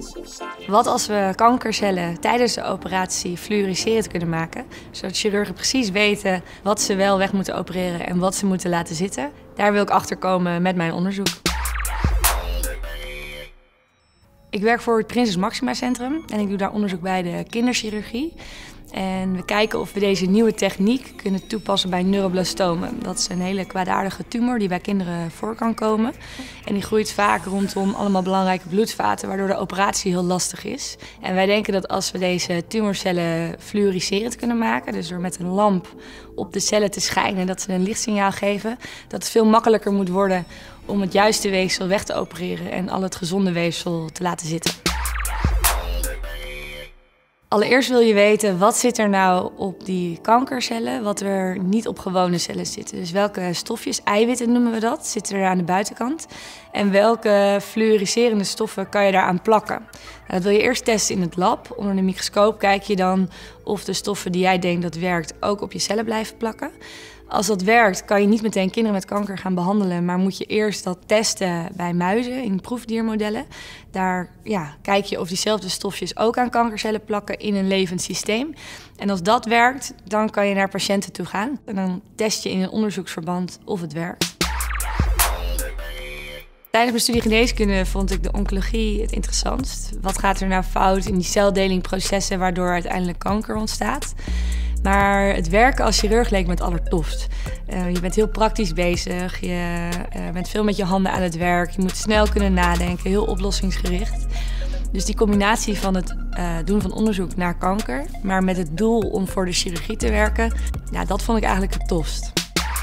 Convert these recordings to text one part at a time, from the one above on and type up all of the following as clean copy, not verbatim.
Wat als we kankercellen tijdens de operatie fluoriserend kunnen maken, zodat chirurgen precies weten wat ze wel weg moeten opereren en wat ze moeten laten zitten? Daar wil ik achter komen met mijn onderzoek. Ik werk voor het Prinses Máxima Centrum en ik doe daar onderzoek bij de kinderchirurgie. En we kijken of we deze nieuwe techniek kunnen toepassen bij neuroblastomen. Dat is een hele kwaadaardige tumor die bij kinderen voor kan komen. En die groeit vaak rondom allemaal belangrijke bloedvaten, waardoor de operatie heel lastig is. En wij denken dat als we deze tumorcellen fluoriserend kunnen maken, dus door met een lamp op de cellen te schijnen, dat ze een lichtsignaal geven, dat het veel makkelijker moet worden om het juiste weefsel weg te opereren en al het gezonde weefsel te laten zitten. Allereerst wil je weten, wat zit er nou op die kankercellen, wat er niet op gewone cellen zitten. Dus welke stofjes, eiwitten noemen we dat, zitten er aan de buitenkant. En welke fluoriserende stoffen kan je daaraan plakken. Nou, dat wil je eerst testen in het lab. Onder de microscoop kijk je dan of de stoffen die jij denkt dat werkt ook op je cellen blijven plakken. Als dat werkt, kan je niet meteen kinderen met kanker gaan behandelen, maar moet je eerst dat testen bij muizen in proefdiermodellen. Daar kijk je of diezelfde stofjes ook aan kankercellen plakken in een levend systeem. En als dat werkt, dan kan je naar patiënten toe gaan. En dan test je in een onderzoeksverband of het werkt. Tijdens mijn studie geneeskunde vond ik de oncologie het interessantst. Wat gaat er nou fout in die celdelingprocessen waardoor uiteindelijk kanker ontstaat? Maar het werken als chirurg leek me het allertofst. Je bent heel praktisch bezig, je bent veel met je handen aan het werk. Je moet snel kunnen nadenken, heel oplossingsgericht. Dus die combinatie van het doen van onderzoek naar kanker, maar met het doel om voor de chirurgie te werken, dat vond ik eigenlijk het tofst.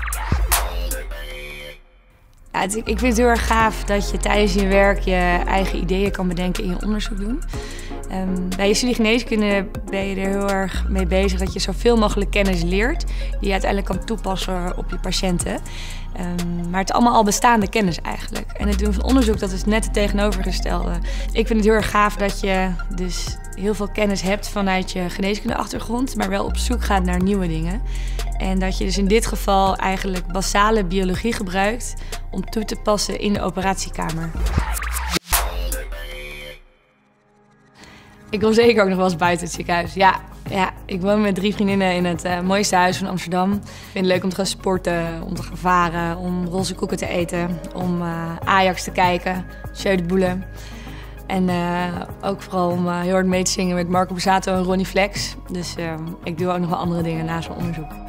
Ja, ik vind het heel erg gaaf dat je tijdens je werk je eigen ideeën kan bedenken in je onderzoek doen. Bij je studie geneeskunde ben je er heel erg mee bezig dat je zoveel mogelijk kennis leert die je uiteindelijk kan toepassen op je patiënten. Maar het is allemaal al bestaande kennis eigenlijk. En het doen van onderzoek, dat is net het tegenovergestelde. Ik vind het heel erg gaaf dat je dus heel veel kennis hebt vanuit je geneeskundeachtergrond, maar wel op zoek gaat naar nieuwe dingen. En dat je dus in dit geval eigenlijk basale biologie gebruikt om toe te passen in de operatiekamer. Ik wil zeker ook nog wel eens buiten het ziekenhuis. Ja, ik woon met 3 vriendinnen in het mooiste huis van Amsterdam. Ik vind het leuk om te gaan sporten, om te gaan varen, om roze koeken te eten, om Ajax te kijken, Jeu de Boule. En ook vooral om heel hard mee te zingen met Marco Borsato en Ronnie Flex. Dus ik doe ook nog wel andere dingen naast mijn onderzoek.